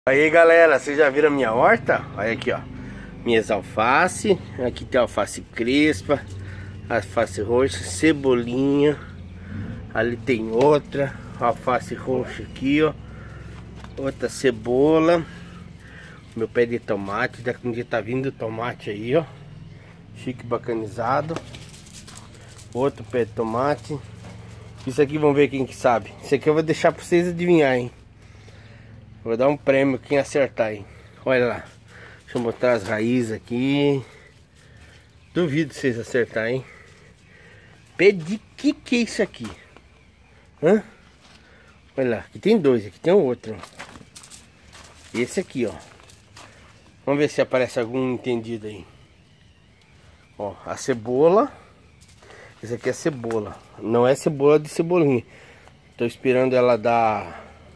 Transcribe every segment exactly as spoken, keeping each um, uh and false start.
Aí galera, vocês já viram a minha horta? Olha aqui, ó, minhas alface. Aqui tem alface crespa, alface roxa, cebolinha. Ali tem outra alface roxa aqui, ó, outra cebola. Meu pé de tomate, daqui um dia tá vindo tomate aí, ó, chique bacanizado. Outro pé de tomate. Isso aqui vamos ver quem que sabe. Isso aqui eu vou deixar pra vocês adivinharem, hein? Vou dar um prêmio quem acertar aí. Olha lá. Deixa eu mostrar as raízes aqui. Duvido vocês acertarem, hein? Pé de que que é isso aqui? Hã? Olha lá. Aqui tem dois. Aqui tem outro. Esse aqui, ó. Vamos ver se aparece algum entendido aí. Ó, a cebola. Esse aqui é cebola. Não é cebola de cebolinha. Tô esperando ela dar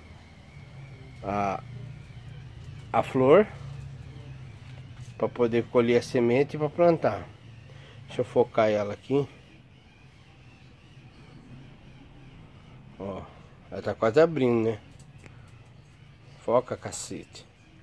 A, a flor para poder colher a semente para plantar. Deixa eu focar ela aqui. Ó, ela tá quase abrindo, né? Foca, cacete.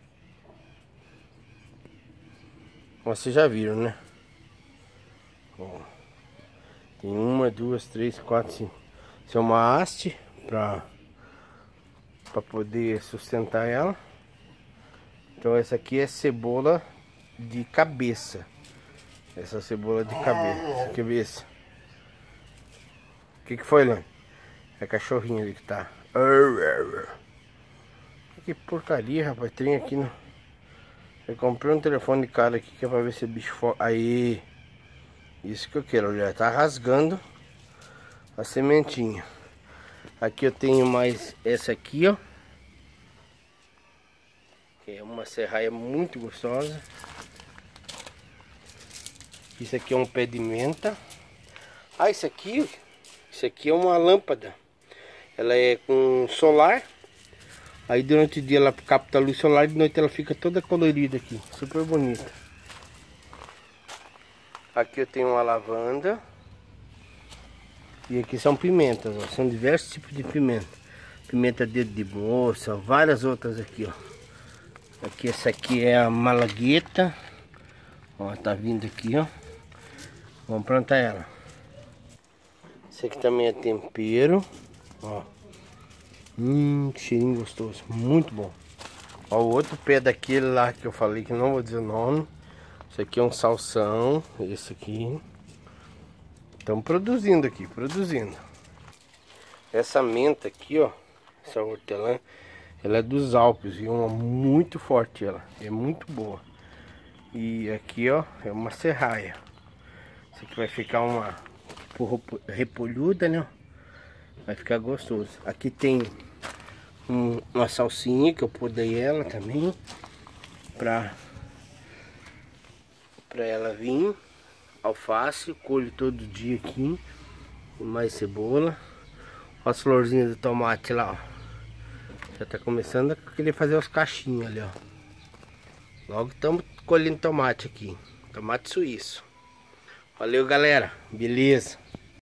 Vocês já viram, né? Ó, tem uma, duas, três, quatro, cinco. Isso é uma haste para para poder sustentar ela. Então essa aqui é cebola de cabeça. Essa cebola de cabeça. Cabeça. O que que foi, Lã? É cachorrinho ali que tá. Que porcaria, rapaz. Tem aqui no... Eu comprei um telefone de cara aqui que é pra ver se o bicho for... Aí. Isso que eu quero, olha. Tá rasgando a sementinha. Aqui eu tenho mais essa aqui, ó. Que é uma serraia muito gostosa. Isso aqui é um pé de menta. Ah, isso aqui, isso aqui é uma lâmpada. Ela é com solar. Aí durante o dia ela capta a luz solar e de noite ela fica toda colorida aqui. Super bonita. Aqui eu tenho uma lavanda. E aqui são pimentas, ó. São diversos tipos de pimenta. Pimenta dedo de moça, várias outras aqui, ó. Aqui, essa aqui é a malagueta. Ó, tá vindo aqui, ó. Vamos plantar ela. Esse aqui também é tempero. Ó. Hum, que cheirinho gostoso. Muito bom. Ó, o outro pé daquele lá que eu falei que não vou dizer o nome. Esse aqui é um salsão. Esse aqui. Estamos produzindo aqui, produzindo. Essa menta aqui, ó, essa hortelã, ela é dos Alpes e uma muito forte ela, é muito boa. E aqui, ó, é uma serraia. Isso aqui vai ficar uma repolhuda, né? Vai ficar gostoso. Aqui tem um, uma salsinha que eu podei ela também, pra, pra ela vir. Alface, colho todo dia aqui. Mais cebola. Olha as florzinhas do tomate lá, ó. Já tá começando a querer fazer os cachinhos ali, ó. Logo estamos colhendo tomate aqui. Tomate suíço. Valeu, galera. Beleza.